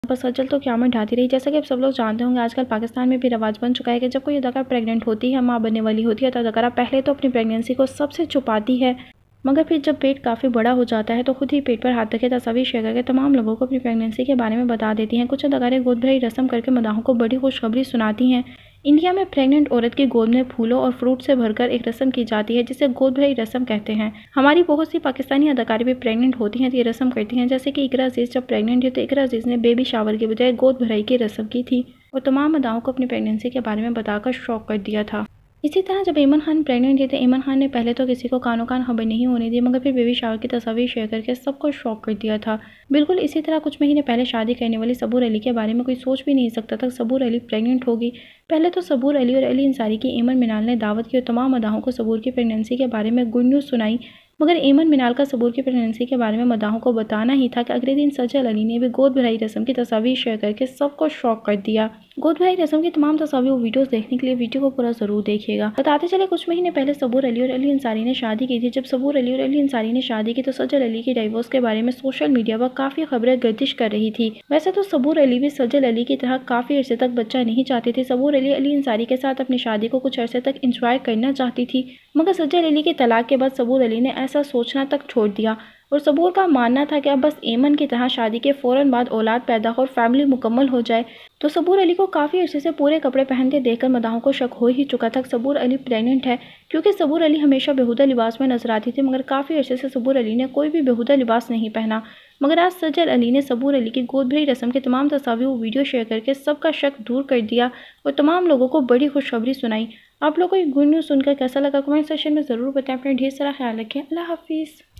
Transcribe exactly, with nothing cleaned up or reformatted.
पर सजल तो क़यामत ढाती रही। जैसा कि आप सब लोग जानते होंगे, आजकल पाकिस्तान में भी रिवाज बन चुका है कि जब कोई अदाकारा प्रेग्नेंट होती है, माँ बनने वाली होती है, तो अदाकारा पहले तो अपनी प्रेगनेंसी को सबसे छुपाती है, मगर फिर जब पेट काफ़ी बड़ा हो जाता है तो खुद ही पेट पर हाथ रखे तस्वीर शेयर करके तमाम लोगों को अपनी प्रेगनेंसी के बारे में बता देती हैं। कुछ अदाकारें गोद भराई रस्म करके मदाहों को बड़ी खुशखबरी सुनाती हैं। इंडिया में प्रेग्नेंट औरत की गोद में फूलों और फ्रूट से भरकर एक रस्म की जाती है, जिसे गोद भराई रस्म कहते हैं। हमारी बहुत सी पाकिस्तानी अदाकारें भी प्रेग्नेंट होती हैं तो ये रस्म करती हैं। जैसे कि इकरा अजीज़ जब प्रेग्नेंट थी तो इकरा अजीज़ ने बेबी शावर के बजाय गोद भराई की रस्म की थी और तमाम मदाहों को अपनी प्रेगनेंसी के बारे में बताकर शॉक कर दिया था। इसी तरह जब ईमन खान प्रेग्नेंट थे तो ईमन खान ने पहले तो किसी को कानो कान खबर नहीं होने दी, मगर फिर बेबी शावर की तस्वीर शेयर करके सबको शॉक कर दिया था। बिल्कुल इसी तरह कुछ महीने पहले शादी करने वाली सबूर अली के बारे में कोई सोच भी नहीं सकता था सबूर अली प्रेग्नेंट होगी। पहले तो सबूर अली और अली अंसारी की ईमन मिनाल ने दावत की और तमाम मदाहों को सबूर की प्रेगनेंसी के बारे में गुड न्यूज़ सुनाई, मगर ईमन मिनाल का सबूर की प्रेगनेंसी के बारे में मदाहों को बताना ही था कि अगले दिन सजल अली ने भी गोद भराई रस्म की तस्वीर शेयर करके सबको शॉक कर दिया। गोद भराई रस्म की तमाम तस्वीर और वीडियोस देखने के लिए वीडियो को पूरा जरूर देखिएगा। बताते चले कुछ महीने पहले सबूर अली और अली अंसारी ने शादी की थी। जब सबूर अली और अली अंसारी ने शादी की तो सजल अली की डाइवोर्स के बारे में सोशल मीडिया पर काफी खबरें गर्दिश कर रही थी। वैसे तो सबूर अली भी सजल अली की तरह काफी अरसे तक बच्चा नहीं चाहती थी। सबूर अली अली अंसारी के साथ अपनी शादी को कुछ अरसे तक एंजॉय करना चाहती थी, मगर सजल अली के तलाक के बाद सबूर अली ने ऐसा सोचना तक छोड़ दिया और सबूर का मानना था कि अब बस एमन की तरह शादी के फ़ौरन बाद औलाद पैदा हो और फैमिली मुकम्मल हो जाए। तो सबूर अली को काफ़ी अरसे से पूरे कपड़े पहनते देखकर मदाहों को शक हो ही चुका था सबूर अली प्रेग्नेंट है, क्योंकि सबूर अली हमेशा बेहुदा लिबास में नजर आती थी, मगर काफ़ी अरसे से सबूर अली ने कोई भी बेहुदा लिबास नहीं पहना। मगर आज सजल अली ने सबूर अली की गोद भरी रस्म की तमाम तस्वीर और वीडियो शेयर करके सबका शक दूर कर दिया और तमाम लोगों को बड़ी खुशखबरी सुनाई। आप लोगों को ये गुड न्यूज़ सुनकर कैसा लगा कमेंट सेक्शन में ज़रूर बताएं। अपना ढेर सारा ख्याल रखें। अल्लाह हाफिज़।